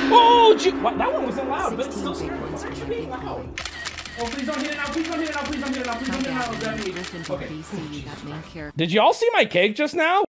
Oh, what? That one wasn't loud, but it's still scary. Why aren't you being loud? Oh, please don't hit it now. Please don't hit it now. Please don't hit it now. Please don't hit it now. Okay. Did y'all see my cake just now?